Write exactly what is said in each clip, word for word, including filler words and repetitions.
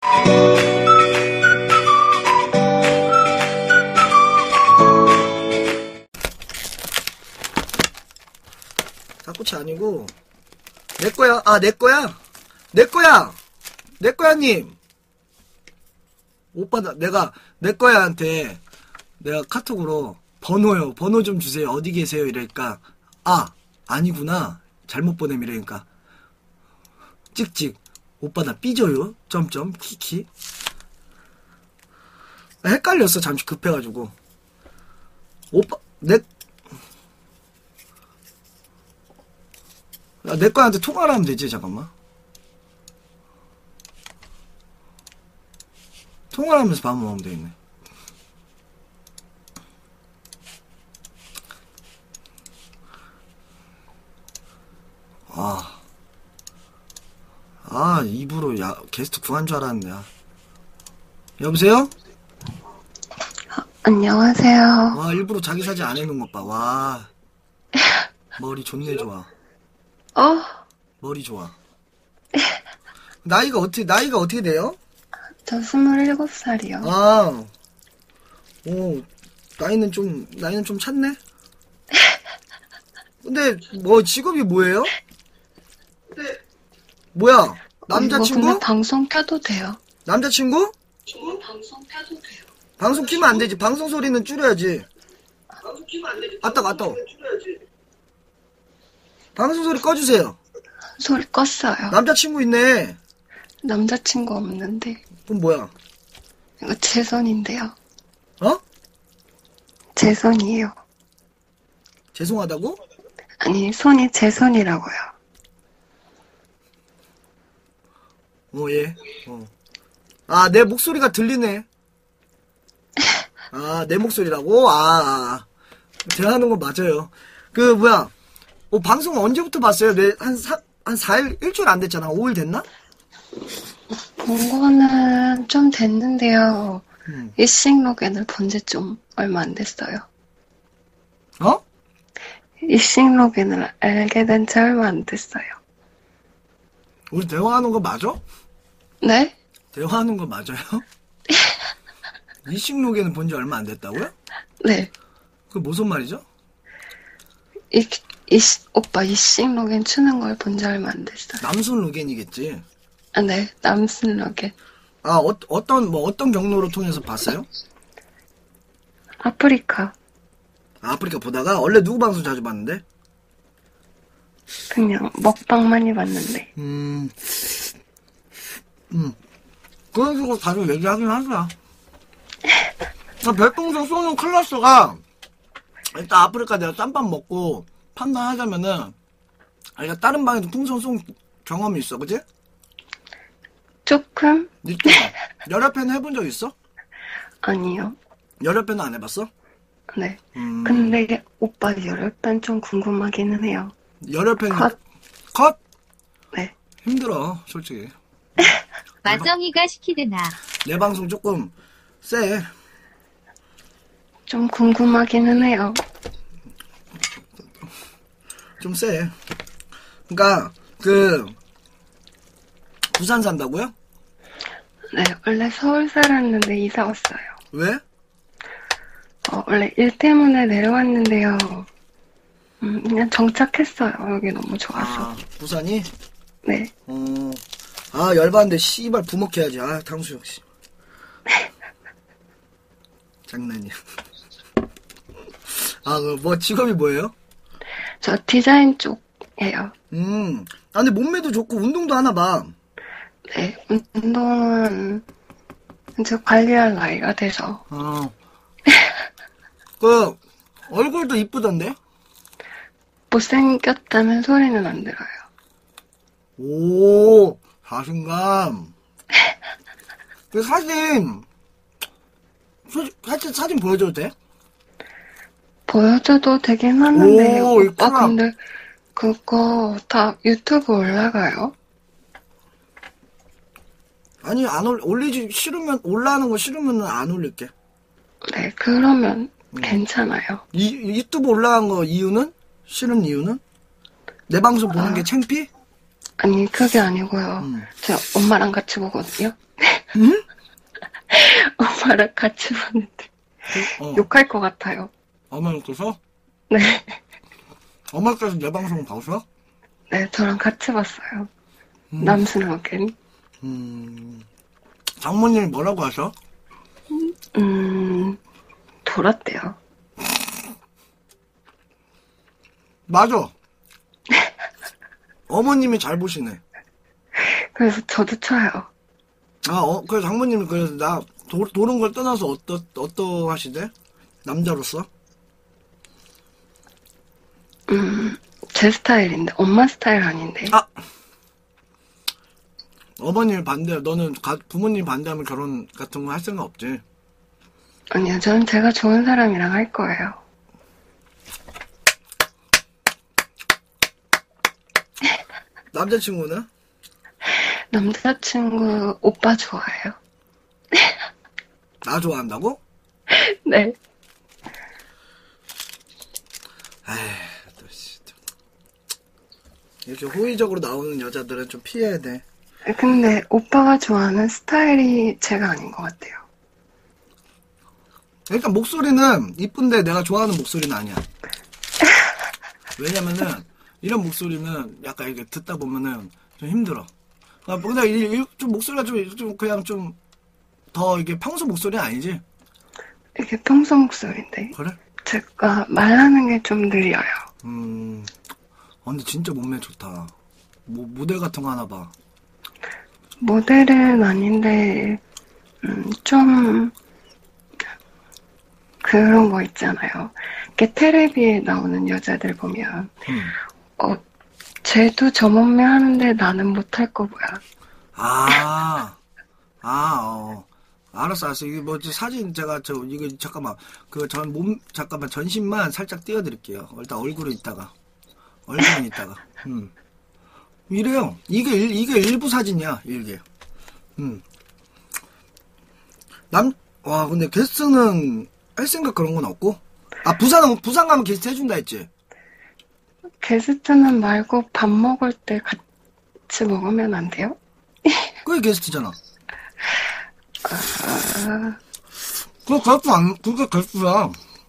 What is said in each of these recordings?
닭꼬치 아니고 내 거야. 아, 내 거야. 내 거야. 내 거야님. 오빠 나 내가 내 거야한테 내가 카톡으로 번호요. 번호 좀 주세요. 어디 계세요? 이러니까 아 아니구나. 잘못 보냄 이러니까 찍찍. 오빠 나 삐져요? 점점 키키. 헷갈렸어. 잠시 급해가지고. 오빠 내 야, 내 거한테 통화를 하면 되지. 잠깐만. 통화를 하면서 밥 먹으면 되겠네. 아, 아 입으로 야 게스트 구한 줄 알았네. 야. 여보세요? 아, 안녕하세요. 와, 일부러 자기 사진 안 해놓은 것 봐. 와, 머리 좋네. 좋아. 어? 머리 좋아. 나이가 어떻게 나이가 어떻게 돼요? 저 스물일곱 살이요. 아, 오, 나이는 좀 나이는 좀 찼네. 근데 뭐 직업이 뭐예요? 뭐야? 남자친구? 어, 근데 방송 켜도 돼요. 남자친구? 저 방송 켜도 돼요. 방송 키면 안 되지. 방송 소리는 줄여야지. 방송 키면 안 되지. 아따 아따. 방송 소리 꺼주세요. 소리 껐어요. 남자친구 있네. 남자친구 없는데. 그럼 뭐야? 이거 제 손인데요. 어? 제 손이에요. 죄송하다고? 아니, 손이 제 손이라고요. 어, 예. 어. 아, 내 목소리가 들리네. 아, 내 목소리라고? 아, 아. 제가 하는 거 맞아요. 그, 뭐야. 어, 방송 언제부터 봤어요? 내, 한 사, 한 사 일, 일주일 안 됐잖아. 오 일 됐나? 본 거는 좀 됐는데요. 음. 이싱로겐을 본 지 좀 얼마 안 됐어요. 어? 이싱로겐을 알게 된 지 얼마 안 됐어요. 우리 대화하는 거 맞아? 네? 대화하는 거 맞아요? 이식록에는 본 지 얼마 안 됐다고요? 네. 그게 무슨 말이죠? 이, 이, 오빠 이싱로겐 추는 걸 본 지 얼마 안 됐어요. 남순 로겐이겠지. 아, 네. 남순로겐. 아, 어, 어떤, 뭐, 어떤 경로로 통해서 봤어요? 아프리카. 아, 아프리카 보다가? 원래 누구 방송 자주 봤는데? 그냥 먹방 많이 봤는데. 음, 음. 그런 식으로 다들 얘기하긴 하더라. 나 별풍선 쏘는 클래스가, 일단 아프리카 내가 짬밥 먹고 판단하자면은, 아니, 다른 방에도 풍선 쏜 경험이 있어, 그치? 조금? 니또 열혈팬 해본 적 있어? 아니요. 열혈팬은 안 해봤어? 네. 음... 근데 오빠 열혈팬 좀 궁금하기는 해요. 열혈팬 컷? 컷? 네. 힘들어 솔직히. 마정이가 시키드나. 내 방송 조금 쎄. 좀 궁금하기는 해요. 좀 쎄. 그니까 그 부산 산다고요? 네. 원래 서울 살았는데 이사 왔어요. 왜? 어, 원래 일 때문에 내려왔는데요. 음, 그냥 정착했어요. 여기 너무 좋아서. 아, 부산이? 네. 어, 아, 열받는데, 씨발, 부먹해야지. 아, 탕수육, 씨. 장난이야. 아, 그, 뭐, 직업이 뭐예요? 저 디자인 쪽이에요. 음, 아, 근데 몸매도 좋고, 운동도 하나 봐. 네. 운동은 이제 관리할 나이가 돼서. 어. 그, 얼굴도 이쁘던데? 못생겼다는 소리는 안 들어요. 오, 자신감. 그 사진, 사진, 사진 보여줘도 돼? 보여줘도 되긴 하는데, 오, 오빠 있구나. 근데 그거 다 유튜브 올라가요? 아니, 안 올, 올리지, 싫으면, 올라가는 거 싫으면 안 올릴게. 네, 그러면 음. 괜찮아요. 이, 유튜브 올라간 거 이유는? 싫은 이유는? 내 방송 보는 아. 게 창피? 아니, 그게 아니고요. 음. 제가 엄마랑 같이 보거든요. 응? 엄마랑 같이 봤는데 그, 어. 욕할 것 같아요. 어머니께서? 네. 어머니께서 내 방송 봐서? 네, 저랑 같이 봤어요. 음. 남순하겐. 음. 장모님이 뭐라고 하셔? 음, 돌았대요. 맞아. 어머님이 잘 보시네. 그래서 저도 쳐요. 아, 어, 그래서 장모님이 그래서 나 도, 도는 걸 떠나서 어떠, 어떠 하시대? 남자로서? 음, 제 스타일인데, 엄마 스타일 아닌데. 아! 어머님이 반대, 너는 가, 부모님 반대하면 결혼 같은 거 할 생각 없지? 아니요, 저는 제가 좋은 사람이랑 할 거예요. 남자친구는? 남자친구 오빠 좋아해요. 나 좋아한다고? 네. 에이, 또, 씨. 또. 이렇게 호의적으로 나오는 여자들은 좀 피해야 돼. 근데 오빠가 좋아하는 스타일이 제가 아닌 것 같아요. 그러니까 목소리는 이쁜데 내가 좋아하는 목소리는 아니야. 왜냐면은 이런 목소리는 약간 이게 듣다 보면은 좀 힘들어. 아, 근데 이, 이, 좀 목소리가 좀, 좀 그냥 좀 더 이게 평소 목소리는 아니지? 이게 평소 목소리인데. 그래? 제가 말하는 게 좀 느려요. 음, 아, 근데 진짜 몸매 좋다. 뭐 모델 같은 거 하나 봐. 모델은 아닌데, 음, 좀, 그런 거 있잖아요. 이렇게 텔레비에 나오는 여자들 보면, 음. 어, 쟤도 저 몸매 하는데 나는 못할 거 뭐야. 아, 아, 어. 알았어, 알았어. 이게 뭐, 사진 제가, 저, 이거, 잠깐만. 그, 전 몸, 잠깐만, 전신만 살짝 띄워드릴게요. 일단 얼굴은 이따가. 얼굴은 이따가. 음. 이래요. 이게, 일, 이게 일부 사진이야, 이게. 음. 남, 와, 근데 게스트는 할 생각 그런 건 없고? 아, 부산, 부산 가면 게스트 해준다 했지? 게스트는 말고 밥 먹을 때 같이 먹으면 안 돼요? 그게 게스트잖아. 아, 그거 게스트 안, 그게 게스트야.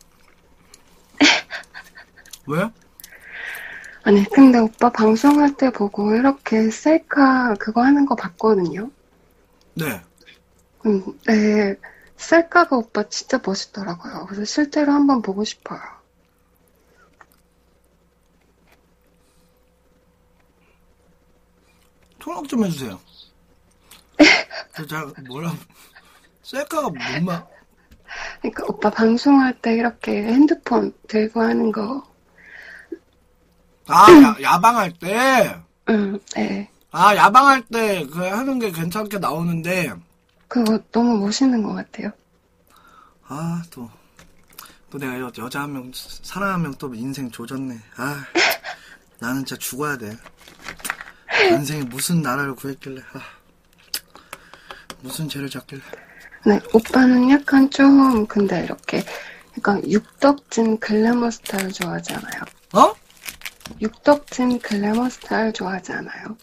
왜? 아니, 근데 오빠 방송할 때 보고 이렇게 셀카 그거 하는 거 봤거든요? 네. 근데 셀카가 오빠 진짜 멋있더라고요. 그래서 실제로 한번 보고 싶어요. 통역 좀 해주세요. 저, 잘, 뭐라, 셀카가 뭔마, 그러니까 오빠 방송할 때 이렇게 핸드폰 들고 하는 거, 아, 야, 야방할 때? 응, 네. 아, 야방할 때, 그, 하는 게 괜찮게 나오는데, 그거 너무 멋있는 것 같아요. 아, 또, 또 내가 여, 여자 한 명, 사람 한 명 또 인생 조졌네. 아, 나는 진짜 죽어야 돼. 인생에 무슨 나라를 구했길래, 아, 무슨 죄를 졌길래. 네, 오빠는 약간 좀, 근데 이렇게, 약간 육덕진 글래머 스타일 좋아하지 않아요? 어? 육덕진 글래머 스타일 좋아하지 않아요?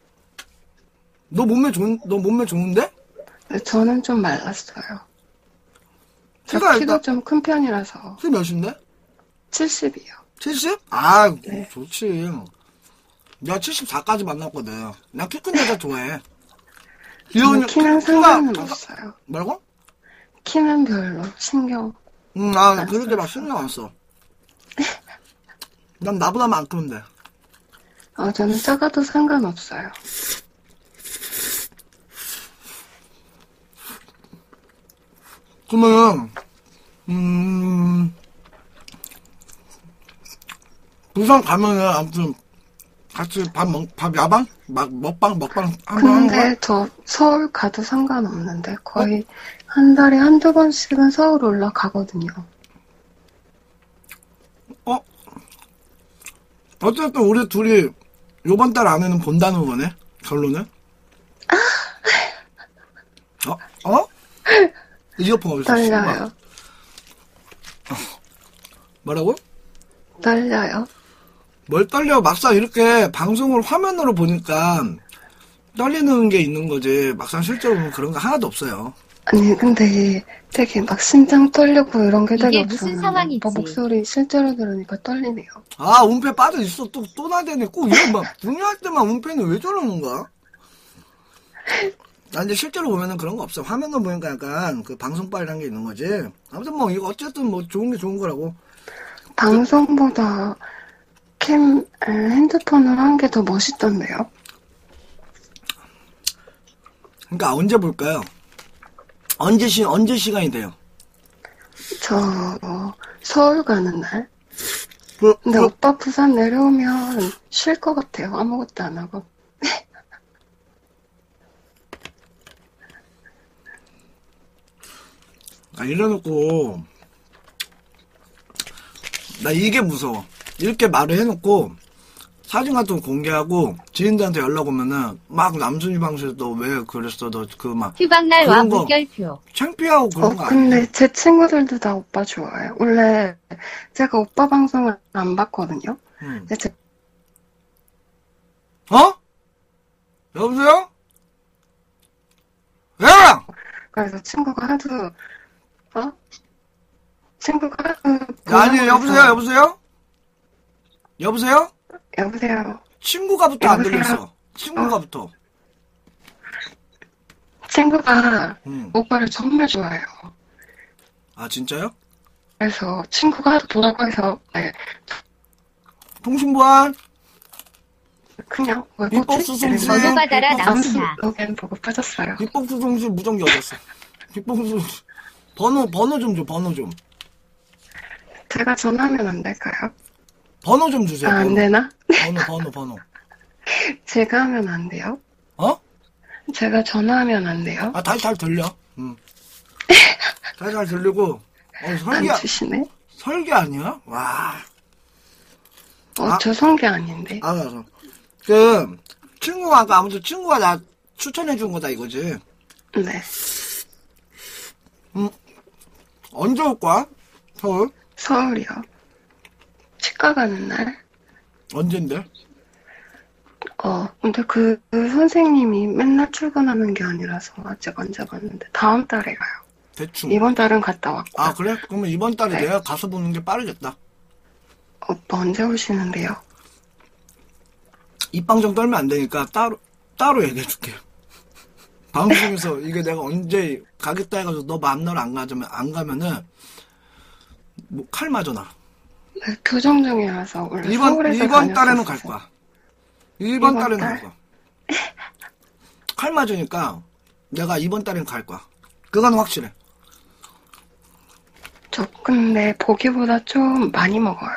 너 몸매 좋은, 너 몸매 좋은데? 근데 저는 좀 말랐어요. 저 키가 키도 일단- 좀 큰 편이라서 키 몇인데? 칠십이요. 칠십? 아, 네. 좋지. 내가 칠십사까지 만났거든. 나 키 큰 여자 좋아해. 귀여운, 키는 키가- 상관은 키가- 없어요. 뭐라고? 키는 별로 신경. 응, 아, 안 그렇게 막 써요. 신경 안 써. 난 나보다만 안 크는데. 아, 저는 작아도 상관없어요. 그러면, 음, 부산 가면은 아무튼 같이 밥 먹, 밥 야방? 막, 먹방, 먹방 한번 하는 거야? 근데 저 서울 가도 상관없는데 거의 한 달에 한두 번씩은 서울 올라가거든요. 어? 어쨌든 우리 둘이 요번 달 안에는 본다는 거네? 결론은? 어? 어? 이어폰 어디서 쓴 거야? 떨려요. 뭐라고? 떨려요. 뭘 떨려? 막상 이렇게 방송을 화면으로 보니까 떨리는 게 있는 거지. 막상 실제로 보면 그런 거 하나도 없어요. 아니, 근데 되게 막 심장 떨리고 이런 게 되게 이게 무슨 없었는데 상황이지? 오빠 목소리 실제로 들으니까 떨리네요. 아, 운패 빠져있어. 또, 또 나대네. 꼭 이런 막, 중요할 때만 운패는 왜 저러는 거야? 나 이제 실제로 보면은 그런 거 없어. 화면으로 보니까 약간 그 방송빨이란 게 있는 거지. 아무튼 뭐, 이거 어쨌든 뭐 좋은 게 좋은 거라고. 방송보다 캠, 에, 핸드폰으로 한 게 더 멋있던데요? 그러니까 언제 볼까요? 언제 시, 언제 시간이 돼요? 저 어, 서울 가는 날? 그, 근데 그, 오빠 부산 내려오면 쉴 것 같아요. 아무것도 안 하고. 아, 이래놓고, 나 이게 무서워. 이렇게 말을 해놓고, 사진 같은 거 공개하고, 지인들한테 연락 오면은, 막 남순이 방송에서 너 왜 그랬어? 너 그 막, 휴방날와 그런 거. 물결표. 창피하고 그런 어, 거 아니야? 근데 제 친구들도 다 오빠 좋아해요. 원래 제가 오빠 방송을 안 봤거든요. 응. 근데 제 어? 여보세요? 야! 그래서 친구가 하도 어? 친구가 하도 야, 아니, 보라고 여보세요? 해서- 여보세요? 여보세요? 여보세요. 친구가부터 안 여보세요? 들렸어. 친구가부터. 친구가 응. 오빠를 정말 좋아해요. 아, 진짜요? 그래서 친구가 하도 보라고 해서 네, 통신보안? 그냥 왜 빅보스 뭐지? 송신. 번호 받아라, 빅보스 암수 남순아. 로겐 보고 빠졌어요. 빅보스 송신 무전기 어딨어? 빅보스 송신. 번호, 번호 좀 줘, 번호 좀. 제가 전화하면 안 될까요? 번호 좀 주세요, 아, 안 번호. 되나? 번호, 번호, 번호. 제가 하면 안 돼요? 어? 제가 전화하면 안 돼요? 아, 다시 잘 들려. 응. 다시 잘 들리고. 어, 안 설계, 주시네? 설계 아니야? 와. 어, 아. 저 성게 아닌데. 알아서. 그, 친구가, 아까 아무튼 친구가 나 추천해준 거다 이거지. 네. 언제 올 거야? 서울? 서울이요. 치과 가는 날? 언젠데? 어, 근데 그, 그 선생님이 맨날 출근하는 게 아니라서 아직 안 잡았는데 다음 달에 가요. 대충. 이번 달은 갔다 왔고. 아, 그래? 그러면 이번 달에 네. 내가 가서 보는 게 빠르겠다. 오빠 언제 오시는데요? 입방정 떨면 안 되니까 따로, 따로 얘기해줄게. 방송에서 이게 내가 언제 가겠다 해가지고 너 만나러 안 가자면, 안 가면은, 뭐, 칼 맞아, 나. 네, 교정 중이라서 원래 이번, 서울에서 이번 달에는 갈 다녔었어요. 거야. 이번 이번 달에는 달? 갈 거야. 칼 맞으니까 내가 이번 달에는 갈 거야. 그건 확실해. 저 근데 보기보다 좀 많이 먹어요.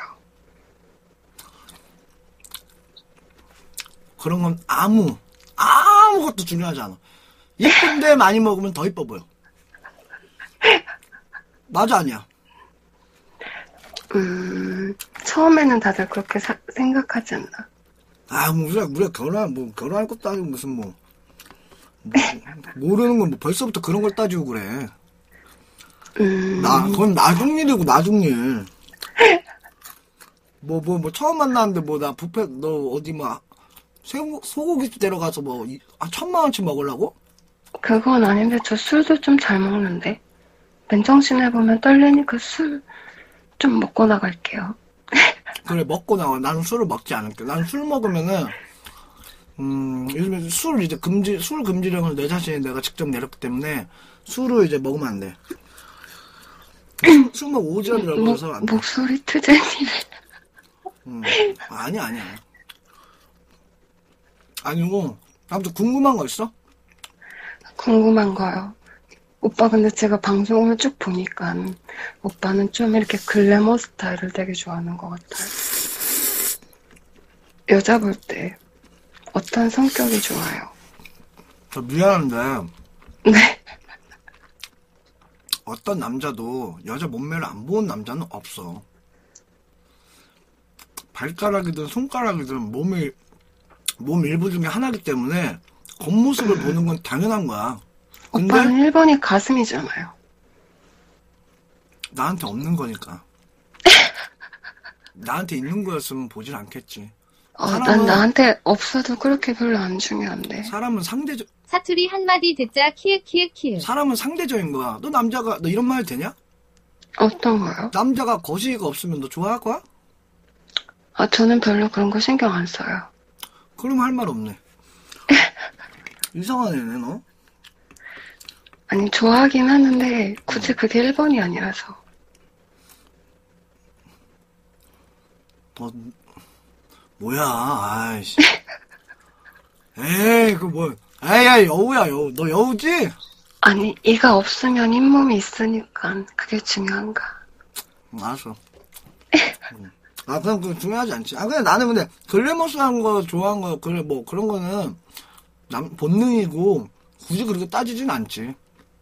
그런 건 아무, 아무것도 중요하지 않아. 이쁜데 많이 먹으면 더 이뻐 보여. 맞아, 아니야? 음, 처음에는 다들 그렇게 사- 생각하지 않나? 아, 뭐, 우리가, 우리가 결혼, 뭐, 결혼할 것도 아니고 무슨 뭐, 뭐 모르는 건 뭐 벌써부터 그런 걸 따지고 그래. 음, 나, 그건 나중 일이고, 나중 일. 뭐, 뭐, 뭐, 처음 만났는데, 뭐, 나 뷔페, 너 어디, 뭐, 새 소고기집 데려가서 뭐, 이- 아, 천만 원치 먹으려고? 그건 아닌데 저 술도 좀 잘 먹는데. 맨정신 해보면 떨리니까 술 좀 먹고 나갈게요. 그래, 먹고 나와. 나는 술을 먹지 않을게. 나는 술 먹으면은, 음, 요즘에 술 이제 금지, 술 금지령을 내 자신이 내가 직접 내렸기 때문에, 술을 이제 먹으면 안 돼. 술 먹으면 오지랖이라고 목, 해서 안 돼. 목소리 트제니래. 음, 아니야, 아니야. 아니고, 아무튼 궁금한 거 있어? 궁금한 거요. 오빠 근데 제가 방송을 쭉 보니까 오빠는 좀 이렇게 글래머 스타일을 되게 좋아하는 것 같아요. 여자 볼 때 어떤 성격이 좋아요? 저 미안한데, 네. 어떤 남자도 여자 몸매를 안 보는 남자는 없어. 발가락이든 손가락이든 몸이, 몸 일부 중에 하나이기 때문에 겉모습을 보는 건 당연한 거야. 근데 오빠는 일 번이 가슴이잖아요. 나한테 없는 거니까. 나한테 있는 거였으면 보질 않겠지. 어, 사람은- 난 나한테 없어도 그렇게 별로 안 중요한데. 사람은 상대적, 사투리 한마디 듣자 키읔키읔키읔. 사람은 상대적인 거야. 너 남자가, 너 이런 말 해도 되냐? 어떤 거요? 남자가 거시기가 없으면 너 좋아할 거야? 아, 저는 별로 그런 거 신경 안 써요. 그럼 할 말 없네. 이상한 애네, 너. 아니, 좋아하긴 하는데, 굳이 그게 일 번이 아니라서. 너, 뭐야, 아이씨. 에이, 그 뭐, 에이, 야, 여우야, 여우. 너 여우지? 아니, 이가 없으면 잇몸이 있으니까 그게 중요한가. 응, 알았어. 응. 아, 그냥 그 중요하지 않지. 아, 그냥 나는 근데 글래머스한 거 좋아한 거, 그래, 뭐, 그런 거는 남, 본능이고, 굳이 그렇게 따지진 않지.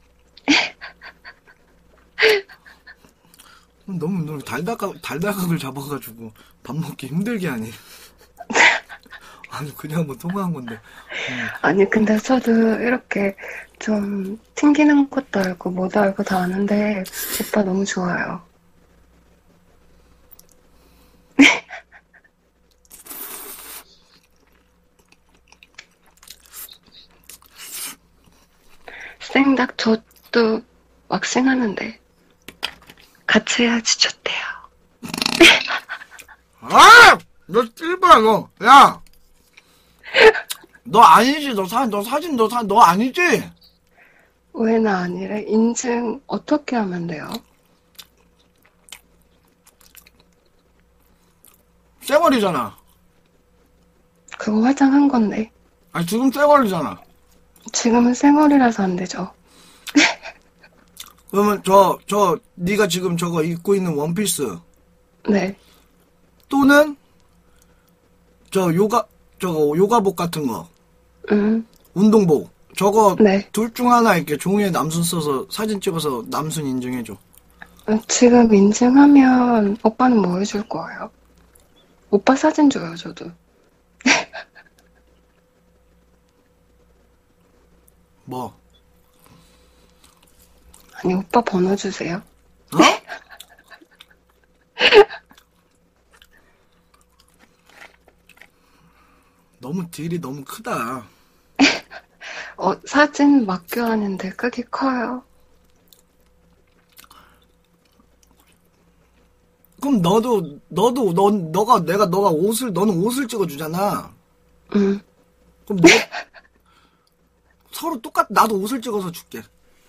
너무, 너무 달달각, 달달각을 잡아가지고 밥 먹기 힘들게 하니. 아니, 그냥 뭐 통화한 건데. 응. 아니, 근데 저도 이렇게 좀 튕기는 것도 알고, 뭐도 알고 다 아는데, 오빠 너무 좋아요. 생닭 저도 왁싱 하는데, 같이 해야지 좋대요. 아! 너 찔봐, 너. 야! 너 아니지, 너 사, 너 사진, 너 사, 너 아니지? 왜 나 아니래? 인증 어떻게 하면 돼요? 쌩얼이잖아. 그거 화장한 건데. 아니, 지금 쌩얼이잖아. 지금은 생얼이라서 안 되죠. 그러면 저, 저, 네가 지금 저거 입고 있는 원피스. 네. 또는, 저 요가, 저거 요가복 같은 거. 음, 운동복. 저거 네. 둘 중 하나 이렇게 종이에 남순 써서 사진 찍어서 남순 인증해줘. 어, 지금 인증하면 오빠는 뭐 해줄 거예요? 오빠 사진 줘요, 저도. 뭐? 아니, 오빠 번호 주세요. 어? 너무 딜이 너무 크다. 어, 사진 맡겨하는데 크기 커요. 그럼 너도, 너도, 너, 너가, 내가, 너가 옷을, 너는 옷을 찍어주잖아. 음, 그럼 너, 서로 똑같, 나도 옷을 찍어서 줄게.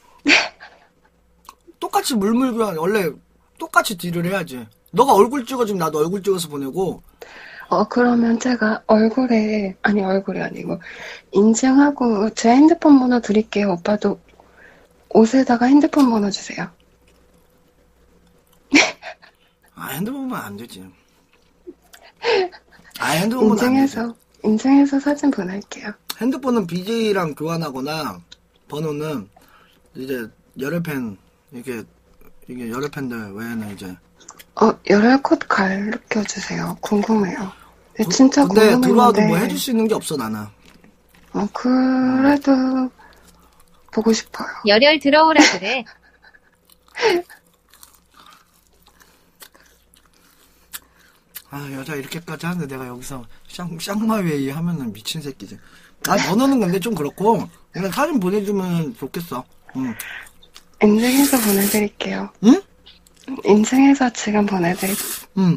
똑같이 물물교환, 원래 똑같이 딜을 해야지. 너가 얼굴 찍어주면 나도 얼굴 찍어서 보내고, 어, 그러면 제가 얼굴에, 아니, 얼굴이 아니고, 인증하고 제 핸드폰 번호 드릴게요. 오빠도 옷에다가 핸드폰 번호 주세요. 아, 핸드폰만 안 되지. 아, 핸드폰만 안 되지. 인증해서, 인증해서 사진 보낼게요. 핸드폰은 비제이랑 교환하거나, 번호는 이제 열혈팬, 이게, 이게 열혈팬들 외에는 이제. 어, 열혈 컷 가르쳐주세요. 궁금해요. 네, 진짜 근데 궁금했는데. 들어와도 뭐 해줄 수 있는 게 없어, 나는. 어, 그래도 보고 싶어요. 열혈 들어오라 그래. 아, 여자 이렇게까지 하는데 내가 여기서 쌍, 쌍마웨이 하면은 미친 새끼지. 아, 번호는 근데 좀 그렇고, 그냥 사진 보내주면 좋겠어. 응. 인증해서 보내드릴게요. 응? 인증해서 지금 보내드릴게요. 응.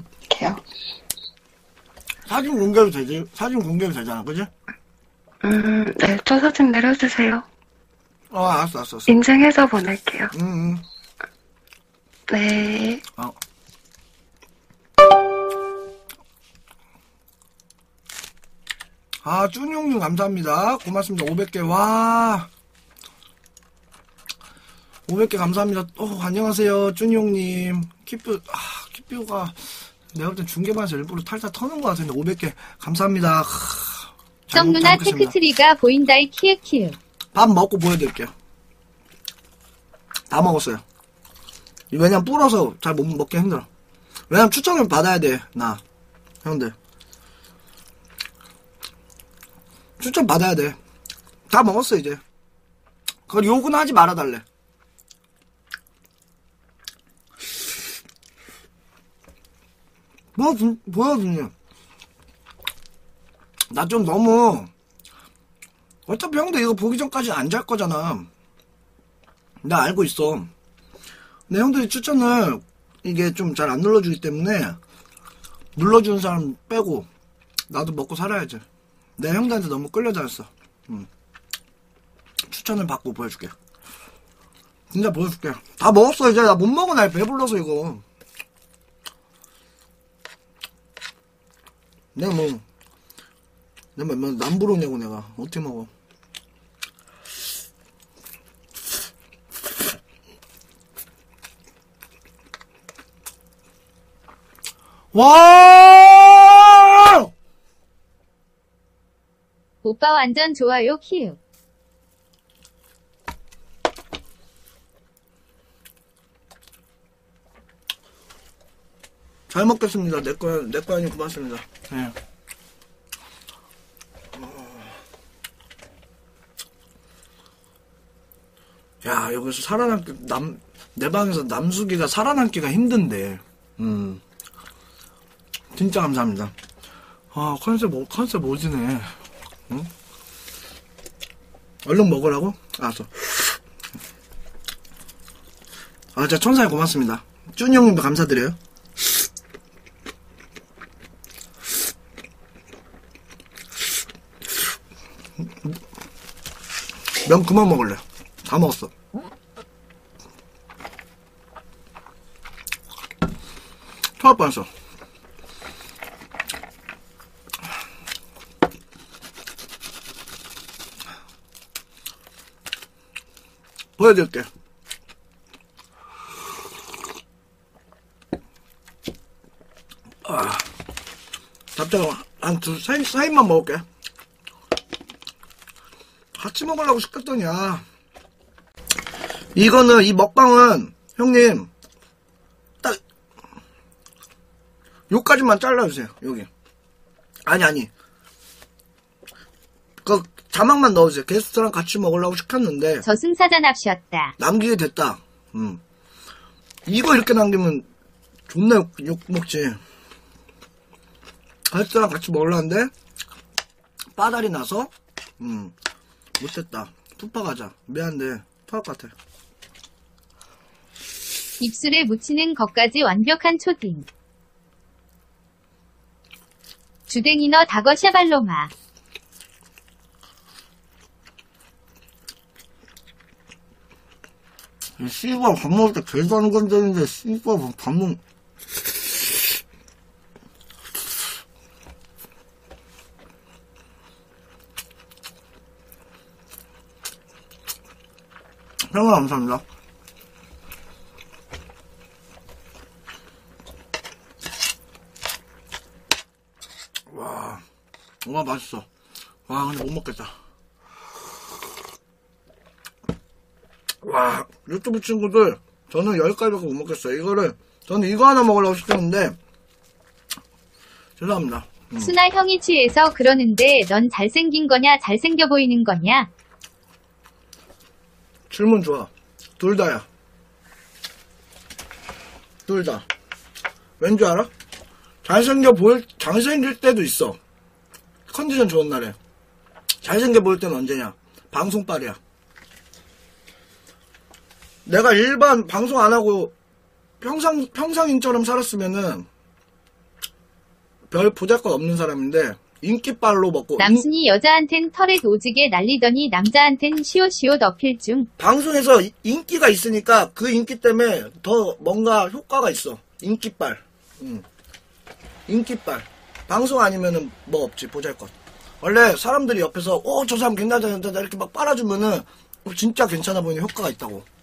사진 공개도 되지? 사진 공개도 되잖아, 그지? 음, 네, 저 사진 내려주세요. 어, 알았어, 알았어, 알았어. 인증해서 보낼게요. 응, 응. 네. 어. 아, 쭈니용님 감사합니다. 고맙습니다. 오백 개, 와. 오백 개 감사합니다. 어, 안녕하세요. 쭈니용님. 키뷰, 아, 키뷰가 내가 볼 땐 중계반에서 일부러 탈탈 터는 것 같은데, 오백 개 감사합니다. 썸 누나 테크트리가 보인다이 키읔키읔. 밥 먹고 보여드릴게요. 다 먹었어요. 왜냐면 불어서 잘 못 먹기 힘들어. 왜냐면 추천을 받아야 돼, 나. 형들. 추천 받아야 돼. 다 먹었어, 이제. 그걸 욕은 하지 말아달래. 뭐, 보여주니. 나 좀 너무, 어차피 형도 이거 보기 전까지 안 잘 거잖아. 나 알고 있어. 근데 형들이 추천을 이게 좀 잘 안 눌러주기 때문에 눌러주는 사람 빼고 나도 먹고 살아야지. 내가 형들한테 너무 끌려다녔어. 응. 추천을 받고 보여줄게. 진짜 보여줄게. 다 먹었어. 이제 나 못 먹어. 날 배불러서 이거. 내가 뭐 내가 뭐 남부로냐고 내가 어떻게 먹어. 와! 오빠 완전 좋아요 키읔. 잘 먹겠습니다. 내 거야, 내 거야, 님 고맙습니다. 네. 야, 여기서 살아남기, 남, 내 방에서 남수기가 살아남기가 힘든데, 음. 진짜 감사합니다. 아, 컨셉, 뭐, 컨셉 오지네. 응? 얼른 먹으라고? 알았어. 아, 진짜 천사에 고맙습니다. 쭈니 형님도 감사드려요. 면 그만 먹을래. 다 먹었어. 토할 뻔했어. 보여드릴게. 아, 잡장 한 두 사, 사입만 먹을게. 같이 먹으려고 시켰더니, 아. 이거는, 이 먹방은, 형님, 딱, 요까지만 잘라주세요, 여기. 아니, 아니. 그, 자막만 넣어주세요. 게스트랑 같이 먹으려고 시켰는데. 저승사자납시였다. 남기게 됐다. 음. 이거 이렇게 남기면, 존나 욕, 욕 먹지. 게스트랑 같이 먹으려는데, 빠달이 나서, 음. 못했다. 푸파 가자. 미안한데 토할 것 같아. 입술에 묻히는 것까지 완벽한 초딩. 주댕이너 다거 샤발로마. 이 씨발 밥 먹을 때 개도 안 건드는데 씨발 밥 먹. 형아 감사합니다. 와, 와 맛있어. 와 근데 못 먹겠다. 와 유튜브 친구들 저는 여기까지밖에 못 먹겠어요. 이거를 저는 이거 하나 먹으려고 시켰는데 죄송합니다. 음. 순아 형이 취해서 그러는데 넌 잘생긴 거냐 잘생겨 보이는 거냐? 질문 좋아. 둘 다야. 둘 다. 왠지 알아? 잘생겨 보일, 잘생길 때도 있어. 컨디션 좋은 날에. 잘생겨 보일 때는 언제냐? 방송빨이야. 내가 일반 방송 안 하고 평상, 평상인처럼 살았으면은 별 보잘것 없는 사람인데 인기빨로 먹고 남순이 여자한텐 털에 오지게 날리더니 남자한텐 시옷시옷 어필 중. 방송에서 이- 인기가 있으니까 그 인기 때문에 더 뭔가 효과가 있어. 인기빨. 응. 인기빨. 방송 아니면은 뭐 없지, 보잘것. 원래 사람들이 옆에서 오 저 사람 괜찮다 괜찮다 이렇게 막 빨아주면은 진짜 괜찮아 보이는 효과가 있다고.